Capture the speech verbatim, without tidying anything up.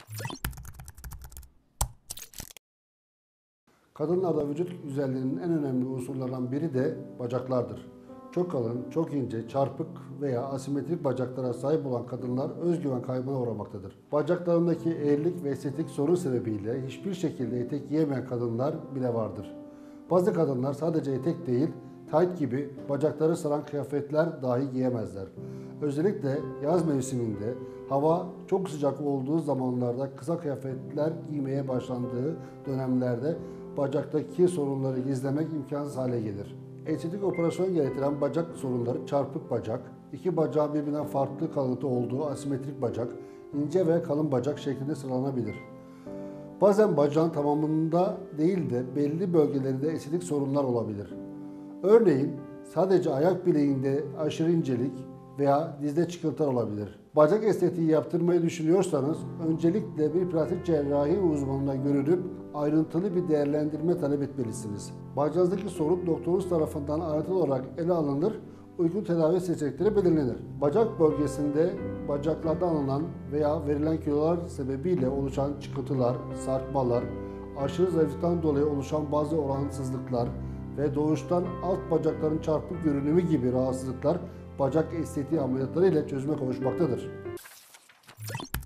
Kadınlarda vücut güzelliğinin en önemli unsurlarından biri de bacaklardır. Çok kalın, çok ince, çarpık veya asimetrik bacaklara sahip olan kadınlar özgüven kaybına uğramaktadır. Bacaklarındaki eğrilik ve estetik sorun sebebiyle hiçbir şekilde etek giyemeyen kadınlar bile vardır. Bazı kadınlar sadece etek değil, tayt gibi bacakları saran kıyafetler dahi giyemezler. Özellikle yaz mevsiminde hava çok sıcak olduğu zamanlarda kısa kıyafetler giymeye başlandığı dönemlerde bacaktaki sorunları gizlemek imkansız hale gelir. Estetik operasyon gerektiren bacak sorunları çarpık bacak, iki bacağın birbirinden farklı kalıntıda olduğu asimetrik bacak, ince ve kalın bacak şeklinde sıralanabilir. Bazen bacağın tamamında değil de belli bölgelerinde estetik sorunlar olabilir. Örneğin sadece ayak bileğinde aşırı incelik veya dizde çıkıntılar olabilir. Bacak estetiği yaptırmayı düşünüyorsanız öncelikle bir plastik cerrahi uzmanına görünüp ayrıntılı bir değerlendirme talep etmelisiniz. Bacağınızdaki sorun doktorunuz tarafından ayrıntılı olarak ele alınır, uygun tedavi seçenekleri belirlenir. Bacak bölgesinde bacaklardan alınan veya verilen kilolar sebebiyle oluşan çıkıntılar, sarkmalar, aşırı zayıflıktan dolayı oluşan bazı orantısızlıklar ve doğuştan alt bacakların çarpık görünümü gibi rahatsızlıklar bacak estetiği ameliyatları ile çözüme kavuşmaktadır.